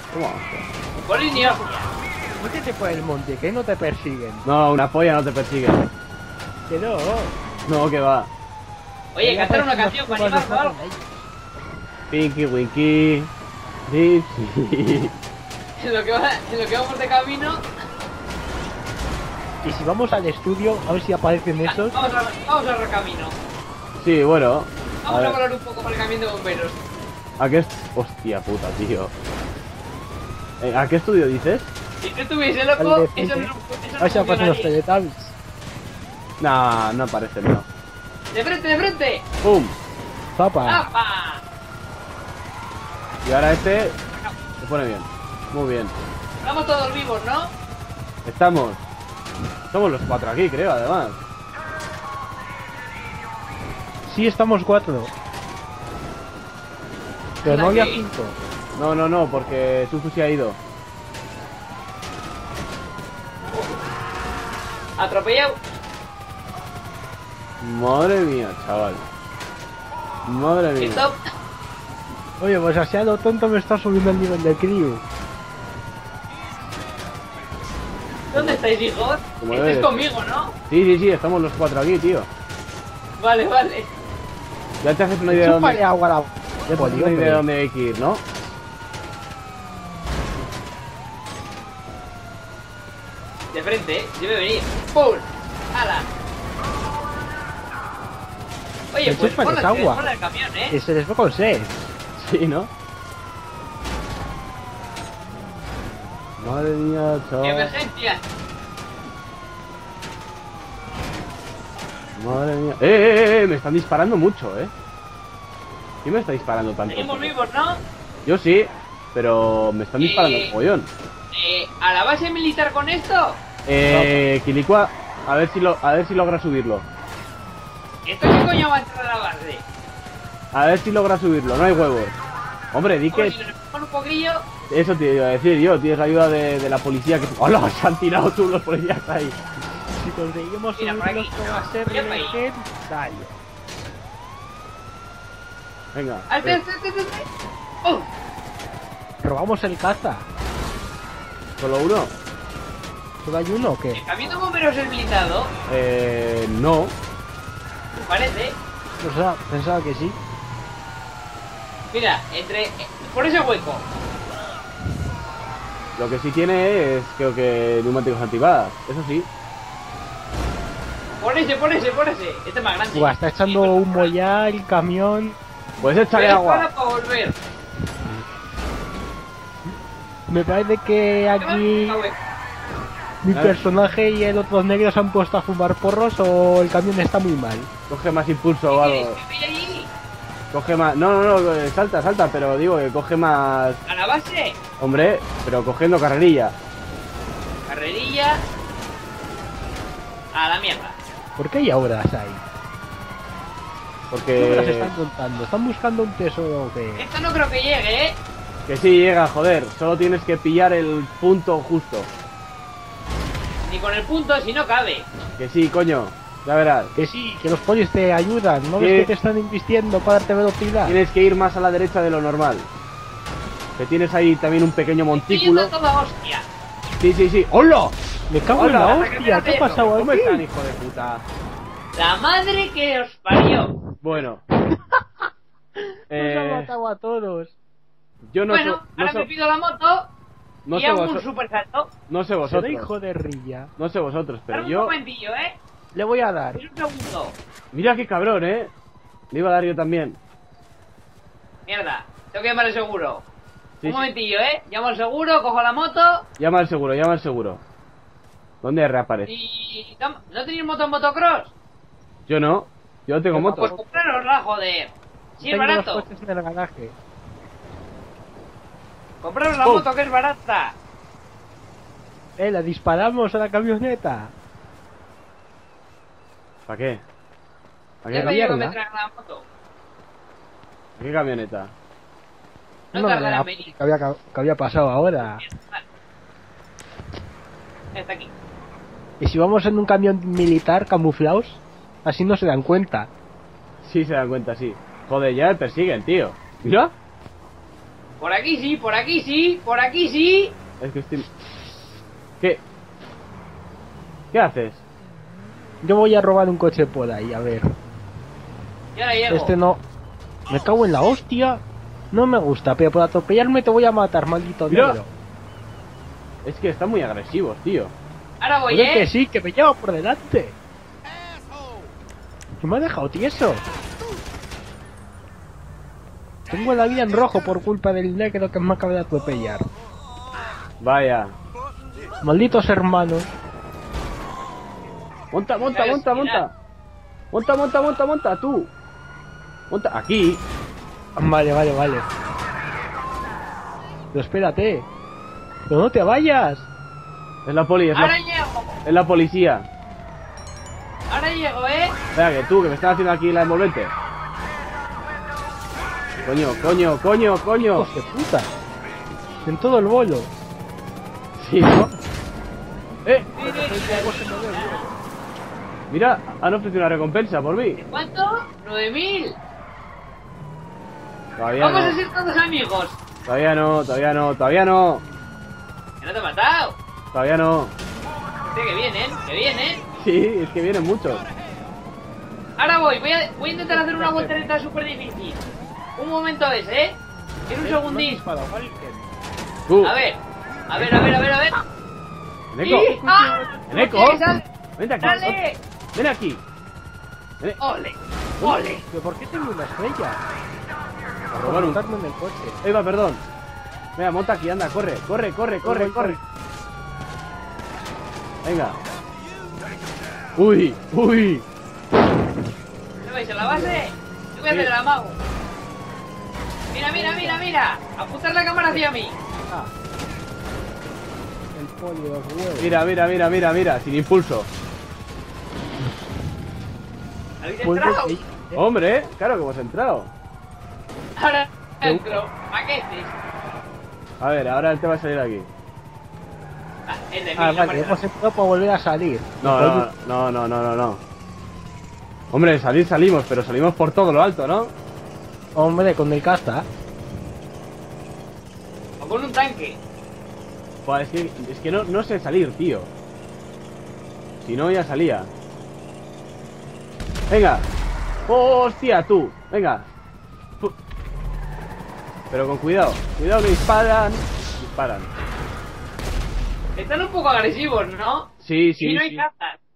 ¿Cómo? Por línea. Métete por el monte, que no te persiguen. No, una polla no te persigue. Que no. No, que va. Oye, Ya cantar una aparecen canción para los animarlo o algo. Pinky Winky. Dipsy. En lo que vamos de camino. Y si vamos al estudio, a ver si aparecen esos. Vamos al recamino. Sí, bueno. Vamos a ver. volar un poco por el camión de bomberos. ¿A qué hostia puta, tío? ¿A qué estudio dices? Si tú estuviese Al loco, de eso frente. no A ver si aparecen los funcionaría. Teletubbies. Nah, no aparece, no. ¡De frente, de frente! ¡Pum! Papa. ¡Apa! Y ahora este se pone bien. Muy bien. Estamos todos vivos, ¿no? Estamos. Somos los 4 aquí, creo, además. Sí, estamos 4. Pero no había Aquí. 5. No, porque Tuzu se ha ido. Atropellado. Madre mía, chaval. Madre mía. Stop. Oye, pues así a lo tonto me está subiendo el nivel de crew. ¿Dónde estáis, hijos? Como Estáis debe conmigo, ¿no? Sí, estamos los 4 aquí, tío. Vale, vale. Ya te haces una idea de Chúpale dónde, agua a la... ya te haces una idea de dónde hay que ir, ¿no? De frente, debe venir. ¡Pum! ¡Hala! Oye, Pero pues chúpales ponla agua. ponla el camión, Que se les va con sed. Sí, ¿no? Madre mía, chaval. ¡Emergencia! Madre mía. Me están disparando mucho, ¿Quién me está disparando tanto? Seguimos vivos, ¿no? Yo sí, pero me están disparando el pollón. ¿A la base militar con esto? Quilicua, a ver si logra subirlo. ¿Esto qué coño va a entrar a la base? A ver si logra subirlo, no hay huevos. Hombre, di Hombre, que... si nos empujan un poquillo... Eso te iba a decir yo, tienes la ayuda de la policía que... ¡Hola! Se han tirado tú los policías ahí. Si conseguimos Mira, por aquí. subirlos, va a ser Mira, por ahí. legendario. Venga. ¡Alto! ¡Oh! ¿Robamos el caza? ¿Solo uno? ¿Solo hay uno o qué? ¿El camión de bomberos es blindado? No. Parece. O sea, pensaba que sí. Mira, por ese hueco. Lo que sí tiene es, creo que, neumáticos antibalas. Eso sí. Por ese. Este es más grande. Buah, está echando Sí, humo ya el camión. Puedes echarle agua. Para volver. Me parece que aquí mi personaje y el otro negro se han puesto a fumar porros o el camión está muy mal. Coge más impulso o algo. Coge más... No, salta, pero digo que coge más... A la base. Hombre, pero cogiendo carrerilla. Carrerilla. A la mierda. ¿Por qué hay obras ahí? ¿Qué obras Porque... están contando? ¿Están buscando un tesoro o qué? Esto no creo que llegue, Que sí llega, joder. Solo tienes que pillar el punto justo. Ni con el punto si no cabe. Que sí, coño. Ya verás. Que sí, que los polis te ayudan. ¿No ¿Qué? ves que te están invistiendo para darte velocidad? Tienes que ir más a la derecha de lo normal. Que tienes ahí también un pequeño Estoy montículo. yendo a toda hostia. Sí. ¡Hola! Me cago en Hola, la hasta que hostia, ¿qué ha me pasado ¿Cómo aquí? están, hijo de puta? La madre que os parió. Bueno. Nos han matado a todos. Yo no Bueno, sé... ahora me pido la moto No y sé hago un vosotros. super salto. No sé Será vosotros. hijo de rilla. No sé vosotros, pero Dame un yo... momentillo, Le voy a dar. Un segundo. Mira qué cabrón, Le iba a dar yo también. Mierda, tengo que llamar al seguro. Sí, Un sí. momentillo, llamo al seguro, cojo la moto Llama al seguro. ¿Dónde reaparece? y... ¿No tenéis moto en motocross? Yo no. Yo no tengo Pues Pues moto. comprárosla, joder. Sí, es Tengo los barato. coches en el garaje. Compraros la Oh. moto que es barata. La disparamos a la camioneta. ¿Para qué? ¿A Ya qué, te digo que mierda. me traigan la moto. ¿A qué camioneta? No No, tardará la en venir. que había pasado ahora. Vale. Está aquí. Y si vamos en un camión militar camuflados, así no se dan cuenta. Sí, se dan cuenta, sí. Joder, ya me persiguen, tío. Mira. Por aquí sí, por aquí sí, por aquí sí. Es que estoy... ¿Qué? ¿Qué haces? Yo voy a robar un coche por ahí, a ver. Y ahora llego. Este no. Me cago en la hostia. No me gusta, pero por atropellarme te voy a matar, maldito Mira. negro. Es que están muy agresivos, tío. Ahora voy, Oye, que sí, que me lleva por delante. Que me ha dejado tieso. Tengo la vida en rojo por culpa del negro que me acaba de atropellar. Vaya. Malditos hermanos. Monta, monta, monta, monta. Monta, monta, monta, monta, tú. Monta, aquí. Vale. Pero espérate. Pero no te vayas. Es la poli, Ahora llego. es la policía. Ahora llego, Espera, que tú, que me estás haciendo aquí la envolvente. Coño. Hijos de puta. En todo el bolo. Sí, ¿no? Sí. Mira, han ofrecido una recompensa por mí. ¿Cuánto? 9.000. Todavía Vamos a no. ser todos amigos. Todavía no. Que no te he matado. Todavía no. Que vienen. Sí, es que vienen muchos. Ahora voy a intentar hacer una voltereta súper difícil. Un momento ese, en un segundín. Tú, A ver. Neko. ¡Sí! ¡Ah! Neko. ¿Por qué? Vente aquí. ¡Dale! Ven aquí. Ven. ¡Ole! ¿Pero por qué tengo una estrella? A robar un... Montarme en el coche. Eva, perdón. Venga, monta aquí, anda, corre. Venga. Uy. ¿No vais a la base? Yo voy a hacer el amago. Mira. Apuntar la cámara hacia mí. El pollo de los huevos. Mira, sin impulso. ¿Habéis Pues, entrado? Hombre, claro que hemos entrado. Ahora entro. Paquetes. A ver, ahora él te va a salir aquí. El de mí, Ah, no vale, parece hemos entrado para volver a salir. No. Hombre, salimos, pero salimos por todo lo alto, ¿no? Hombre, con el casta. O con un tanque. Pues es que no sé salir, tío. Si no, ya salía. Venga. Hostia, tú. Venga. Pero con cuidado. Cuidado que disparan. Están un poco agresivos, ¿no? Sí. Y no hay cazas.